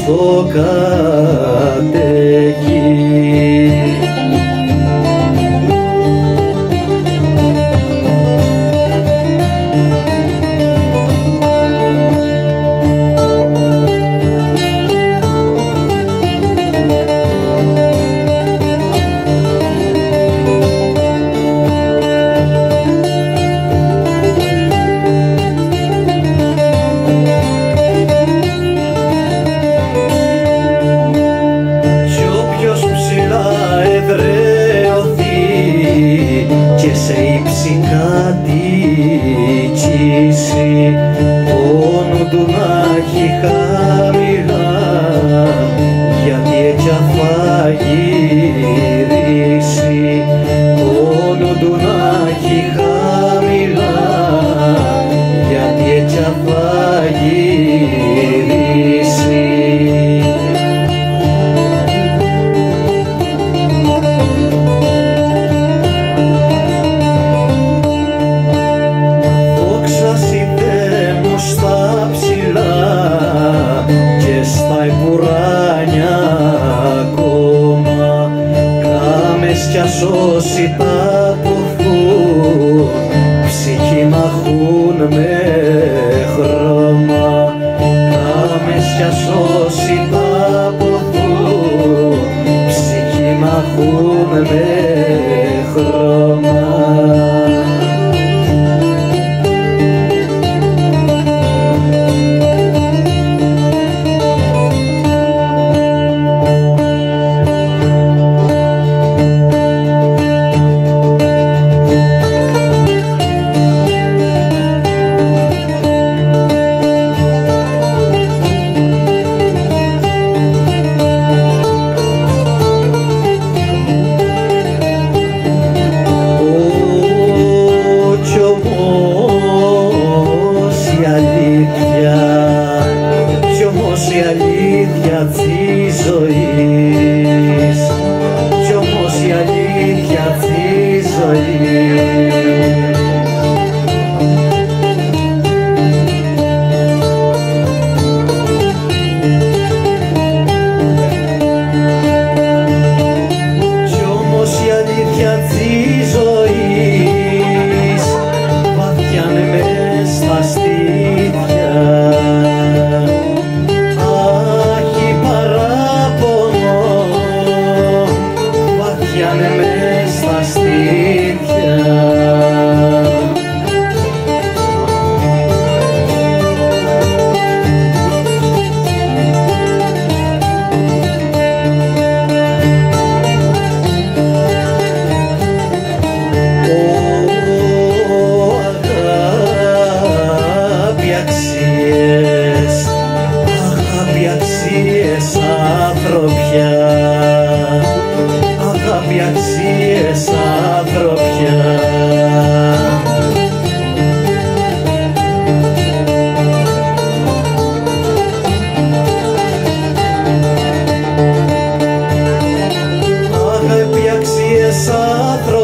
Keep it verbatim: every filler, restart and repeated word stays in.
το κατέχει. Και σε ύψη κατοικήσει, πόνο του να έχει χαμηλά, γιατί έτσι θα γυρίσει. Πόνο του να έχει χαμηλά, γιατί έτσι θα γυρίσει. Κι ας όσοι τα ποθούν, ψυχή μαχούν με χρώμα. Κάμες κι ας όσοι τα ποθούν, ψυχή μαχούν με χρώμα. Κι όμως η αλήθεια της ζωής, κι όμως η αλήθεια της ζωής. Κι όμως η αλήθεια της ζωής βαθιάνε μες στα στήθια. Άχι παράπονο βαθιάνε μες στα στήθια. Αγάπη αξίες ανθρωπιά, αγάπη αξίες ανθρωπιά. Αγάπη αξίες ανθρωπιά.